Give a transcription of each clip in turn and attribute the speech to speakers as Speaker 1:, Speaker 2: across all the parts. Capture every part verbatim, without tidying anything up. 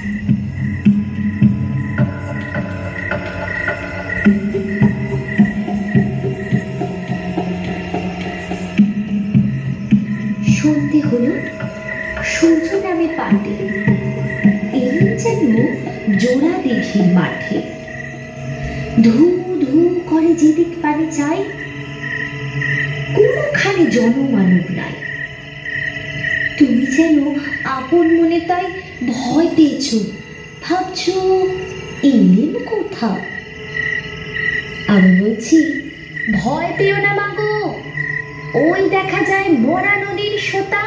Speaker 1: সন্ধে হলো, সূর্য নামে পাটে, এই যেন জোড়া দিঘির মাঠে। ধু ধু করে যেদিক পানে চাই, কোনখানে জনমানব নাই। তুমি যেন আপন মনে তাই ভয় পেয়েছ, ভাবছ এলেম কোথাও। আমি বলছি, ভয় পেও না মাগো, ওই দেখা যায় মরা নদীর সোতা।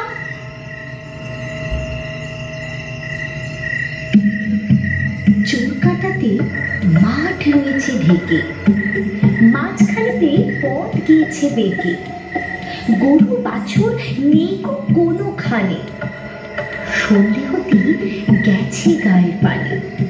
Speaker 1: চোরকাটাতে মাঠ রয়েছে ঢেকে, মাঝখানেতে পথ গিয়েছে বেঁকে। গরু বাছুর নেই কোনোখানে, সন্ধে হতে গেছে গায়ের পানে।